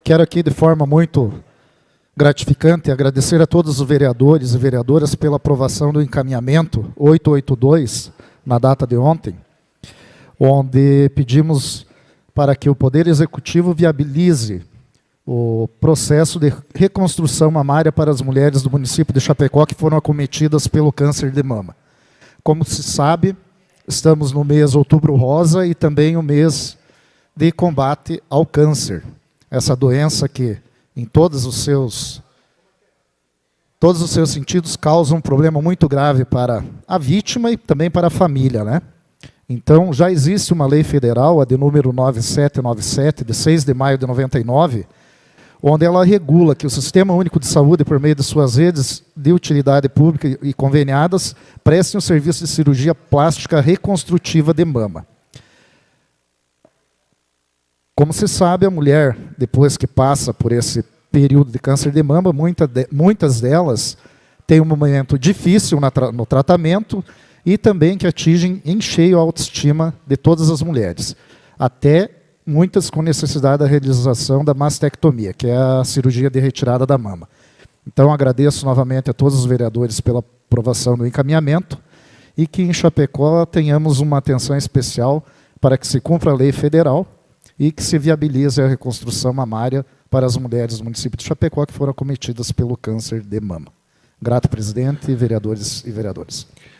Quero aqui, de forma muito gratificante, agradecer a todos os vereadores e vereadoras pela aprovação do encaminhamento 882, na data de ontem, onde pedimos para que o Poder Executivo viabilize o processo de reconstrução mamária para as mulheres do município de Chapecó que foram acometidas pelo câncer de mama. Como se sabe, estamos no mês Outubro Rosa e também o mês de combate ao câncer. Essa doença que, em todos os seus sentidos, causa um problema muito grave para a vítima e também para a família, né? Então, já existe uma lei federal, a de número 9797, de 6 de maio de 99, onde ela regula que o Sistema Único de Saúde, por meio de suas redes de utilidade pública e conveniadas, prestem um serviço de cirurgia plástica reconstrutiva de mama. Como se sabe, a mulher, depois que passa por esse período de câncer de mama, muitas delas têm um momento difícil no tratamento e também que atingem em cheio a autoestima de todas as mulheres, até muitas com necessidade da realização da mastectomia, que é a cirurgia de retirada da mama. Então, agradeço novamente a todos os vereadores pela aprovação do encaminhamento e que em Chapecó tenhamos uma atenção especial para que se cumpra a lei federal e que se viabilize a reconstrução mamária para as mulheres do município de Chapecó que foram acometidas pelo câncer de mama. Grato, presidente, vereadores e vereadoras.